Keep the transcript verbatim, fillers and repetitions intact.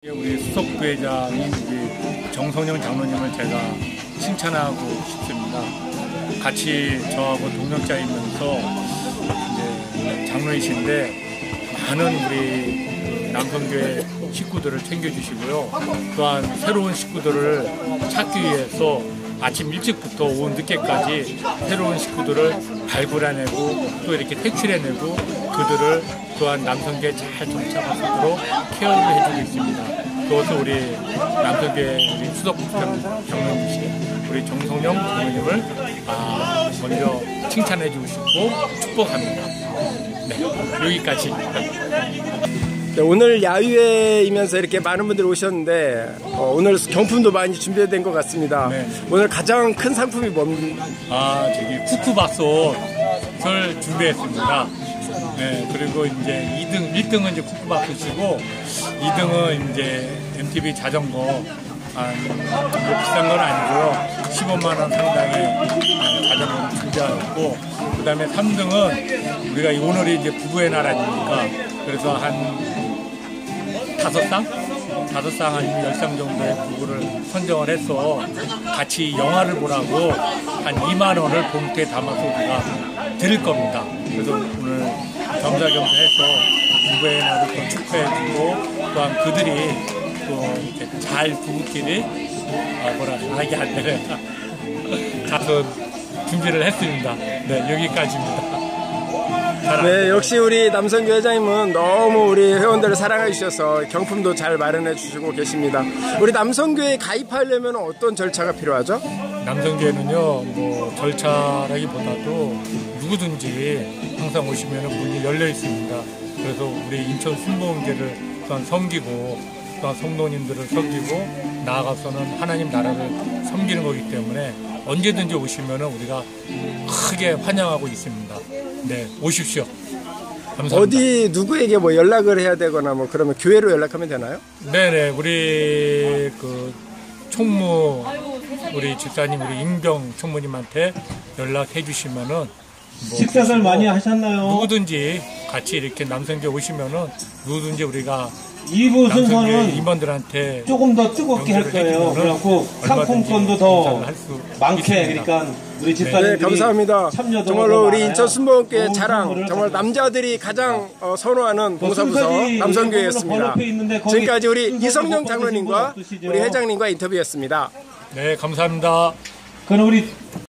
우리 수석 부회장인 우리 정성영 장로님을 제가 칭찬하고 싶습니다. 같이 저하고 동역자이면서 이제 장로이신데 많은 우리 남성교회 식구들을 챙겨주시고요. 또한 새로운 식구들을 찾기 위해서 아침 일찍부터 오후 늦게까지 새로운 식구들을 발굴해내고 또 이렇게 색출해내고 그들을 또한 남성교회에 잘 정착하도록 케어를 해주고 있습니다. 그것을 우리 남성교회 우리 수석 장로님이신 우리 정성영 장로님을 아, 먼저 칭찬해주고 싶고 축복합니다. 네, 여기까지. 네, 오늘 야유회이면서 이렇게 많은 분들이 오셨는데 어, 오늘 경품도 많이 준비된 것 같습니다. 네. 오늘 가장 큰 상품이 뭡니까? 아, 저기 쿠쿠밥솥을 준비했습니다. 네, 그리고 이제 이 등, 일 등은 이제 쿠쿠밥솥이고 이 등은 이제 엠티비 자전거 한 뭐 비싼 건 아니고요. 십오만 원 상당의 자전거 준비하였고 그 다음에 삼 등은 우리가 오늘이 이제 부부의 날 아닙니까? 그래서 한 다섯 쌍? 다섯 쌍 아니면 열 쌍 정도의 부부를 선정을 해서 같이 영화를 보라고 한 이만 원을 봉투에 담아서 우리가 드릴 겁니다. 그래서 오늘 겸사겸사해서 부부의 날을 또 축하해주고 또한 그들이 또 이렇게 잘 부부끼리 아 뭐라 하게 안 되네. 가서 준비를 했습니다. 네, 여기까지입니다. 네, 역시 우리 남성교회 회장님은 너무 우리 회원들을 사랑해 주셔서 경품도 잘 마련해 주시고 계십니다. 우리 남성교회에 가입하려면 어떤 절차가 필요하죠? 남성교회는요, 뭐 절차라기보다도 누구든지 항상 오시면 문이 열려 있습니다. 그래서 우리 인천 순복음교회를 또한 섬기고 또한 성도님들을 섬기고 나아가서는 하나님 나라를 섬기는 거기 때문에 언제든지 오시면 우리가 크게 환영하고 있습니다. 네, 오십시오. 감사합니다. 어디 누구에게 뭐 연락을 해야 되거나 뭐 그러면 교회로 연락하면 되나요? 네네, 우리 그 총무 우리 집사님 우리 임병 총무님한테 연락해 주시면은 뭐 식사를 많이 하셨나요? 누구든지 같이 이렇게 남성교회 오시면은 누구든지 우리가 이 부 순서는 임원들한테 조금 더 뜨겁게 할 거예요. 그래갖고 상품권도 더 많게, 그러니까 우리 집사님들이 네, 감사합니다. 참여도 정말로 우리 인천 순복음교회 자랑, 정말 남자들이 가장 어, 선호하는 봉사부서 남성교회였습니다. 지금까지 우리 이성영 장로님과 우리 회장님과 인터뷰였습니다. 네, 감사합니다. 그럼 우리